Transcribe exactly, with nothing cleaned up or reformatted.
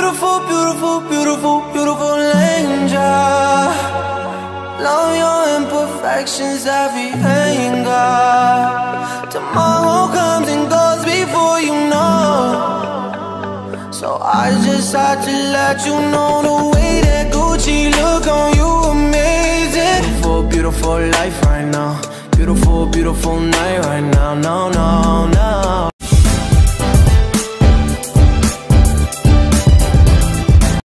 beautiful, beautiful, beautiful, beautiful angel. Love your imperfections, every anger. Tomorrow comes and goes before you know. So I just had to let you know the way that Gucci look on you amazing. Beautiful, beautiful life right now. Beautiful, beautiful night right now. No, no, no.